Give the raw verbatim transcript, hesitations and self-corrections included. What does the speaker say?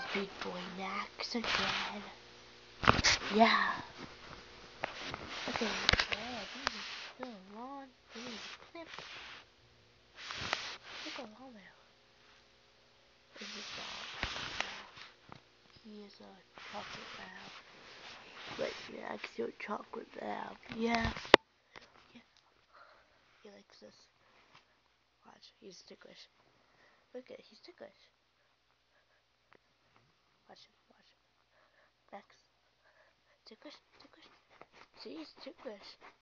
Big boy Max again. Yeah. Okay, yeah, this is still long. This is a clip. Look how long now. This is dog. Yeah. He is a chocolate lab. But Max, your chocolate lab. Yeah. Yeah. He likes this. Watch, he's ticklish. Look at, he's ticklish. Watch him, watch him. Max. Ticklish, ticklish. See, he's ticklish.